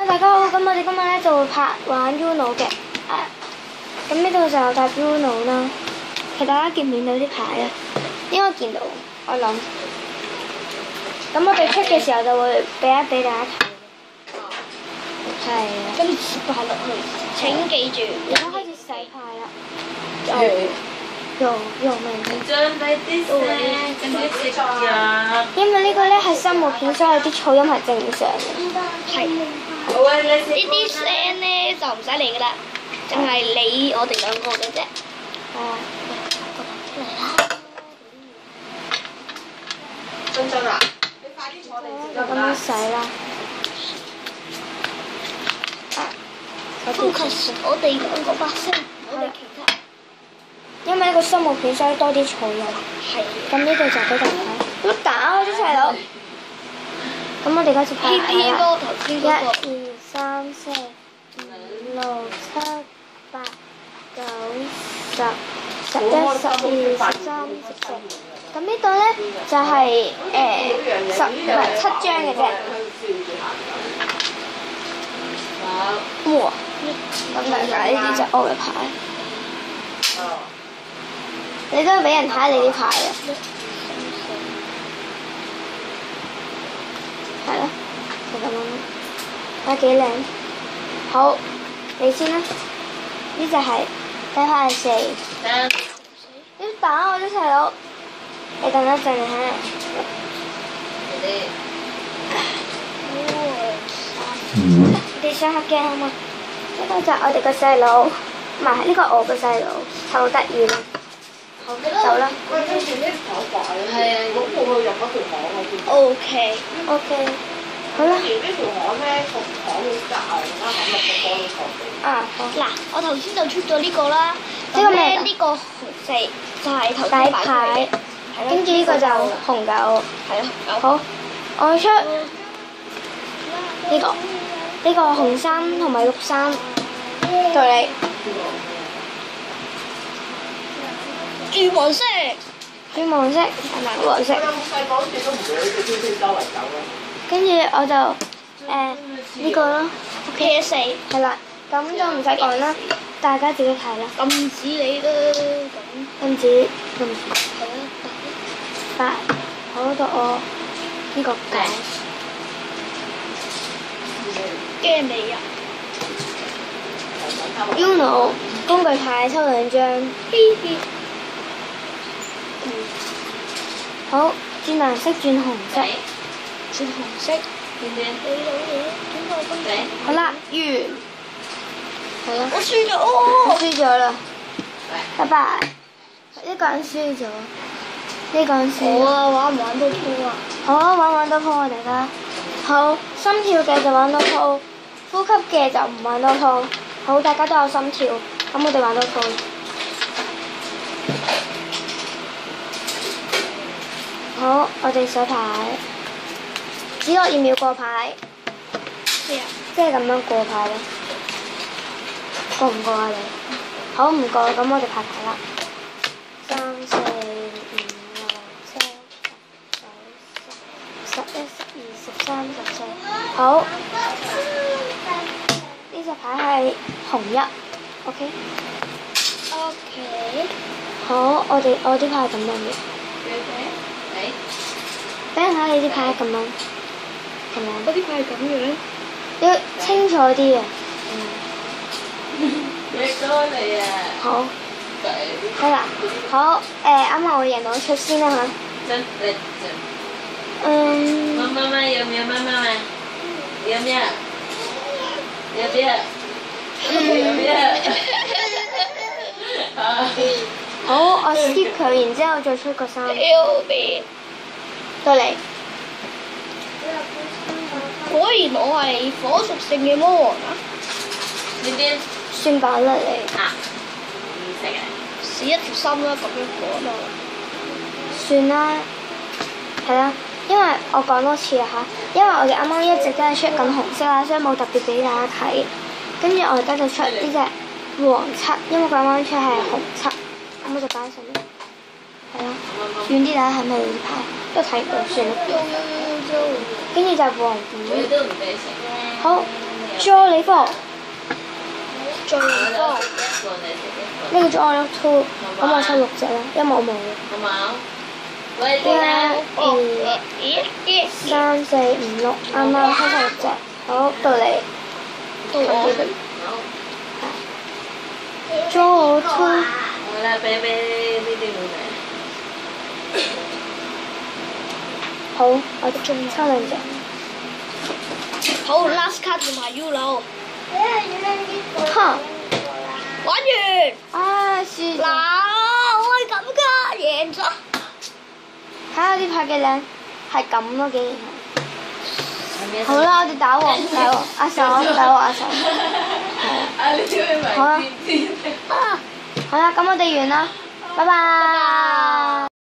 大家好，咁我哋今日咧就會玩 Uno 嘅，咁呢度就有沓 Uno 啦。其實大家見唔見到啲牌啊？應該見到，我諗。咁我哋出嘅時候就會俾大家睇。係啊。跟住切牌落去，請記住，而家開始洗牌啦。用明。 將低啲聲，跟住食藥。 因為呢個咧係生活片，所以啲噪音係正常嘅。係。呢啲聲咧就唔使理噶啦，淨係理我哋兩個嘅啫。 真真啊！你快啲坐定先得唔得？ 咁樣洗啦。focus 我哋兩個把聲，我哋其他。因為呢個生活片所以多啲噪音。係。咁呢度就俾大家睇。都打咗細佬。咁我哋開始拍啦。1、2、3、4、5、6、7、8、9、10、11、12、13、14。咁呢度咧就係7張嘅啫。哇！咁大家呢啲就我嘅牌。你都要俾人睇下你啲牌啊！係咯，就咁樣。睇幾靚。好，你先啦。呢就係第一牌係4。你打我啲細佬。你等一陣嚇。你想黑鏡好嘛？呢個就我哋個細佬，唔係呢個我個細佬，好得意咯。走啦。 喂，跟住呢條牌係啊，咁我去入嗰條巷我見。 OK。好啦。 呢條巷咧，個巷好窄啊，而家行入個玻璃牆地。 啊，好。 嗱，我頭先就出咗呢個啦。 呢個咩？ 呢個紅色就係頭底牌，跟住呢個就紅狗。 係啊， 好，我出呢個紅衫同埋綠衫，到你。 轉黃色。 轉黃色係咪黃色？ 咁細個好似都唔會喺條天周圍走啦。 跟住我就呢個咯 PS4。 係啦，咁就唔使講啦，大家自己睇啦。 禁止你啦， 禁止。 係啊， 8，好到我呢個9。 驚你啊 Uno 工具牌抽2張。好，轉藍色轉紅色。 轉紅色。 好啦，完。係啊。 我輸咗。 我輸咗啦。拜拜。一個人輸咗。呢個人輸。 好啊，玩唔玩到鋪啊？ 好啊，玩到鋪啊，大家。好，心跳嘅就玩到鋪，呼吸嘅就唔玩到鋪。好，大家都有心跳，咁我哋玩到鋪。好，我哋洗牌。只落2秒過牌。 咩啊？ 即係咁樣過牌咯。過唔過啊你？好，唔過，咁我哋拍牌啦。3、4、5、6、7、8、9、10、11、12、13、14。好。呢隻牌係紅1 ，OK。 OK。 好，我啲牌係咁樣嘅。俾人睇下你啲牌係咁樣，咁樣。 我啲牌係咁樣。 要清楚啲啊。 幾多你啊？ 好。得啦，好，啱啱我贏我出先啦嚇。 真你真。媽媽要唔要媽媽啊？要唔要？要唔要？要唔要？ 好，我 skip 佢，然之後再出個3。到你。 果然我係火屬性嘅魔王啊！ 呢啲算吧啦你。 唔識啊！ 試一條心啦，咁樣講咯。 算啦，係啦，因為我講多次啦嚇，因為我哋啱啱一直都係出緊紅色啦，所以冇特別俾大家睇。跟住我而家就出呢隻黃7，因為佢啱啱出係紅7，咁我就擺喺上面。係啦，遠啲大家睇咪呢啲牌，都睇唔到算啦。跟住就黃5。好， Draw 你科， 最多。 呢個 Draw 2，咁我收6隻啦，因為我冇。 好冇？喂， 一、2、3、4、5、6，啱啱收晒6隻，好到你。 到我。 Draw 2， 好啦，俾呢啲冇嚟。 好，我仲抽2隻。 好 ，last card 同埋 Ulo。 哼， 玩完。 啊，輸嗱， 咗。 我係咁噶，贏咗。 睇下啲牌幾靚，係咁咯，竟然係。好啦，我哋打王，阿手，打王阿手。 啊！你點解好啊唔係天天？ 好啦，咁我哋完啦，拜拜。